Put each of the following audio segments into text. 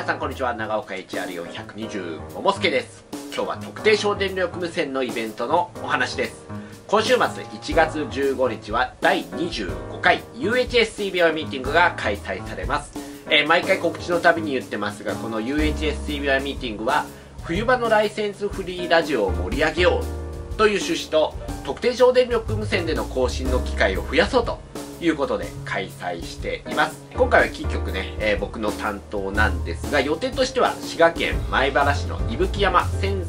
皆さんこんにちは。長岡 HR420 桃助です。今日は特定省電力無線のイベントのお話です。今週末1月15日は第25回 UHS-CBY ミーティングが開催されます。毎回告知のたびに言ってますが、この UHS-CBY ミーティングは冬場のライセンスフリーラジオを盛り上げようという趣旨と、特定省電力無線での更新の機会を増やそうということで開催しています。今回はキー局ね、僕の担当なんですが、予定としては滋賀県米原市の伊吹山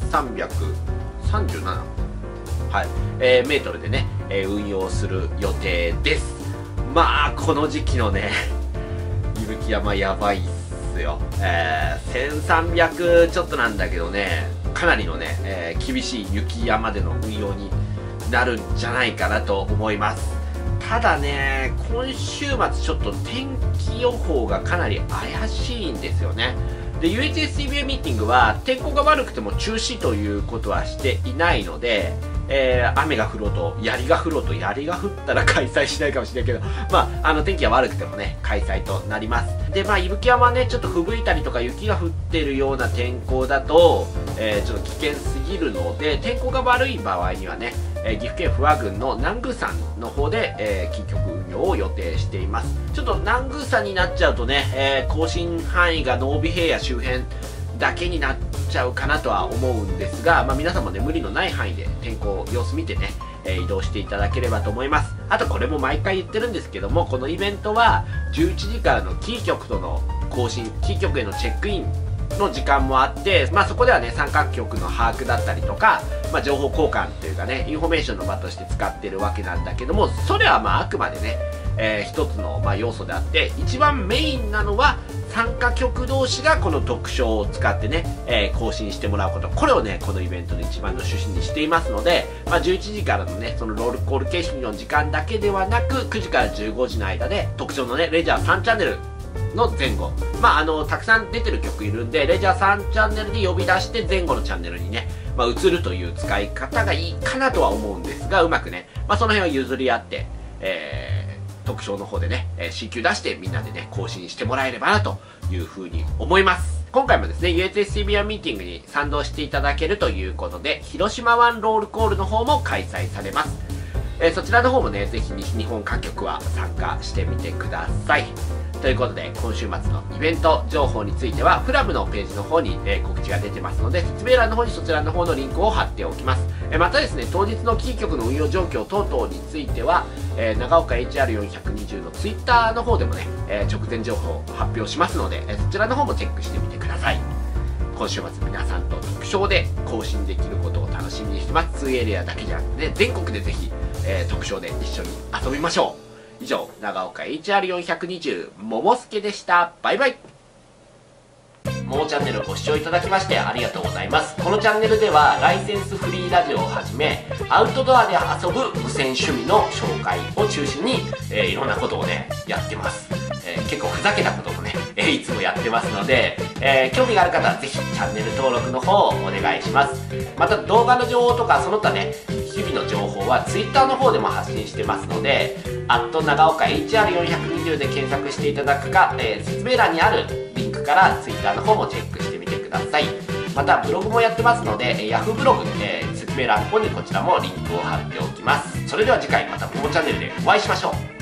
1337、メートルでね、運用する予定です。まあこの時期のね伊吹山やばいっすよ。1300ちょっとなんだけどね、かなりのね、厳しい雪山での運用になるんじゃないかなと思います。ただね、今週末ちょっと天気予報がかなり怪しいんですよね。で UHS-CBA ミーティングは天候が悪くても中止ということはしていないので、雨が降ろうと槍が降ろうと、槍が降ったら開催しないかもしれないけど、天気が悪くてもね開催となります。で伊吹山はねちょっと吹雪いたりとか雪が降ってるような天候だと、ちょっと危険すぎるので、天候が悪い場合にはね岐阜県不破郡の南宮山の方で、キー局運用を予定しています。ちょっと南宮山になっちゃうとね、更新範囲が濃尾平野周辺だけになっちゃうかなとは思うんですが、皆さんもね無理のない範囲で天候様子見てね、移動していただければと思います。あとこれも毎回言ってるんですけども、このイベントは11時からのキー局との更新、キー局へのチェックインの時間もあって、そこではね参加局の把握だったりとか、情報交換というかねインフォメーションの場として使ってるわけなんだけども、それはあくまでね、一つの要素であって、一番メインなのは参加局同士がこの特徴を使ってね、更新してもらうこと、これをねこのイベントの一番の趣旨にしていますので、11時からのねそのロールコール形式の時間だけではなく、9時から15時の間で特徴のねレジャー3チャンネルの前後、たくさん出てる曲いるんで、レジャー3チャンネルで呼び出して前後のチャンネルにね、移るという使い方がいいかなとは思うんですが、うまくね、その辺は譲り合って、特徴の方でね、C 級出してみんなでね更新してもらえればなというふうに思います。今回もですね UHS-CBA ミーティングに賛同していただけるということで、広島湾ロールコールの方も開催されます。そちらの方もねぜひ西日本各局は参加してみてください。ということで今週末のイベント情報についてはフラムのページの方に、告知が出てますので、説明欄の方にそちらの方のリンクを貼っておきます。またですね、当日のキー局の運用状況等々については、長岡 HR420 の Twitter の方でもね、直前情報を発表しますので、そちらの方もチェックしてみてください。今週末皆さんと特賞で更新できることを楽しみにしてます。2エリアだけじゃなくて、全国でぜひ、特賞で一緒に遊びましょう。以上、長岡 HR420 桃助でした。バイバイ。ももチャンネルをご視聴いただきましてありがとうございます。このチャンネルではライセンスフリーラジオをはじめ、アウトドアで遊ぶ無線趣味の紹介を中心に、いろんなことをねやってます。結構ふざけたこともね、いつもやってますので、興味がある方はぜひチャンネル登録の方をお願いします。また動画の情報とかその他ね日々の情報は Twitter の方でも発信してますので、長岡 HR420 で検索していただくか、説明欄にあるリンクから Twitter の方もチェックしてみてください。またブログもやってますので、Yahoo ブログ、説明欄の方にこちらもリンクを貼っておきます。それでは次回またももチャンネルでお会いしましょう。